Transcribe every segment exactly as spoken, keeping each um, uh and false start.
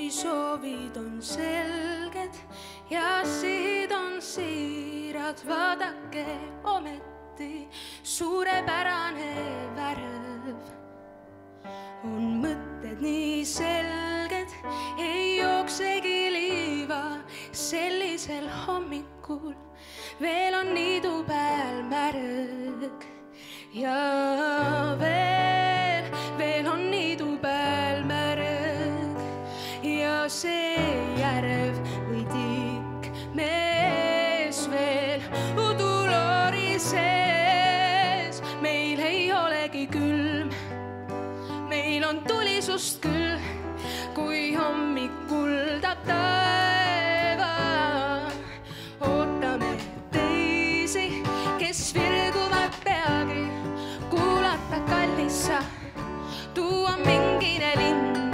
kui soovid on selged ja sihid on siirad, vaadake ometi suurepärane värv. On mõtted nii selged, ei jooksegi liiva sellisel hommikul. Veel on niidu peal märg ja veel, veel on niidu peal märg ja see järv või tikk mees veel udulori sees. Meil ei olegi külm, meil on tulisust küll, kui hommikul ta taeva. Ootame teisi, kes virguvad peagi, kuulata kallissa, tuua mingine lind.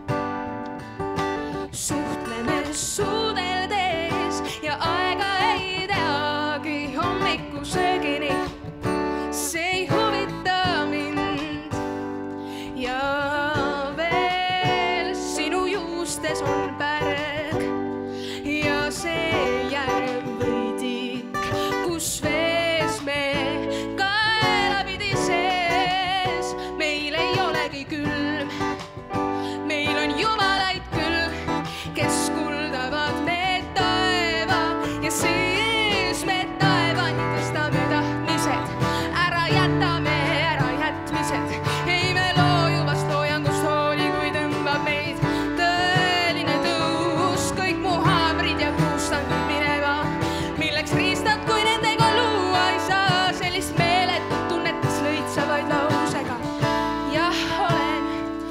Suhtleme suudeldes ja aega ei teagi hommikusöögini, see ei huvita mind. Ja veel sinu juustes on pärg ja see järv või tikk, kus vees me kaelapidi sees. Meil ei olegi külm, meil on jumalaid küll, kes kuldavad me taeva ja siis me taevani tõstame tahtmised. Ära jätame ära jätmised, ei me looju vast loojangust hooli, kui tõmbab meid tõeline tõus. Kõik mu haamrid ja kuustangud minema, milleks riistad, kui nendega luua ei saa. Sellist meeletut tunnet, mis lõitsavaid lausega. Jah, olen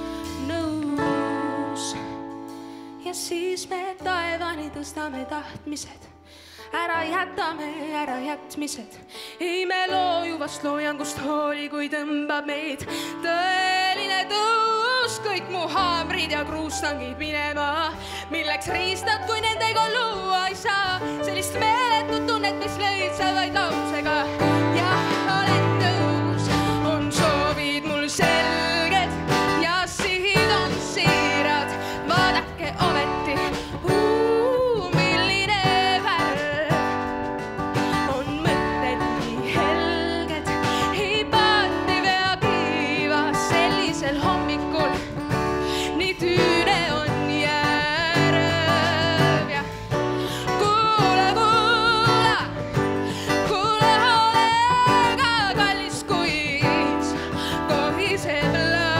nõus. Ja siis me taevani tõstame tahtmised. Ära jätame ära jätmised, ei me looju vast loojangust hooli, kui tõmbab meid tõeline tõus. Kõik mu haamrid ja kruustangid minema, milleks riistad, kui nendega luua ei saa. Sellist meeletut tunnet, mis lõitsavaid lausega. Jah, olen nõus, on soovid mul selged ja sihid on siirad. Vaadake ometi, uu, milline värv. On mõtted nii helged, ei paati vea kiiva sellisel hommikul. Nii tüüne on järv ja kuula, kuula, kuula hoolega, kallis kuis kohiseb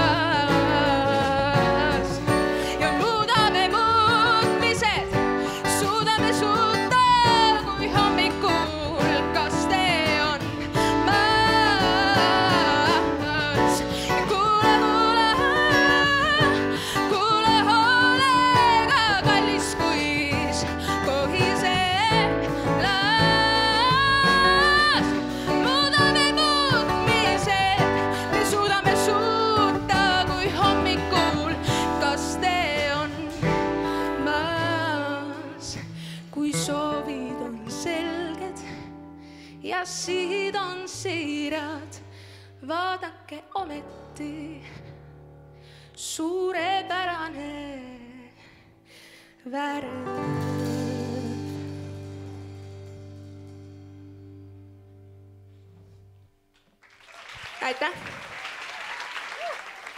laas. Ja muudame muutmised, suudame suuta, kui hommikul kaste on maas. Ja kuula, kuula, kuula hoolega, kallis kuis kohiseb laas. Muudame muutmised, me suudame suuta, kui hommikul kaste on maas. Kui soovid on selged ja sihid on siirad, vaadake ometi suurepärane värv. Aitäh!